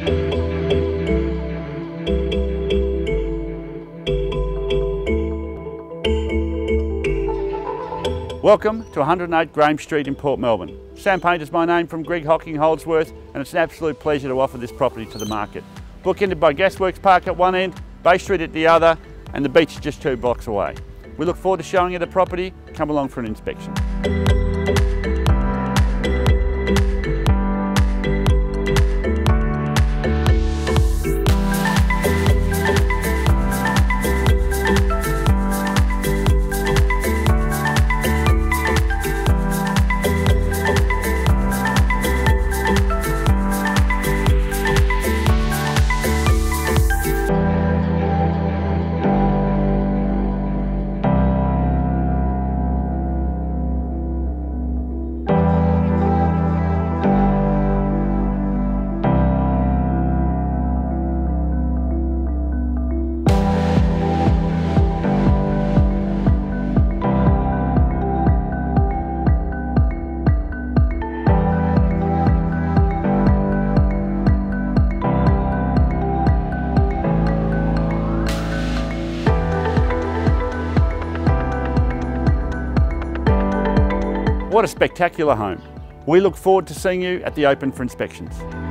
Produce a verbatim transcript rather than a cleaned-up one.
Welcome to one hundred and eight Graham Street in Port Melbourne. Sam Paint is my name from Greg Hocking Holdsworth, and it's an absolute pleasure to offer this property to the market. Bookended by Gasworks Park at one end, Bay Street at the other, and the beach is just two blocks away. We look forward to showing you the property. Come along for an inspection. What a spectacular home. We look forward to seeing you at the open for inspections.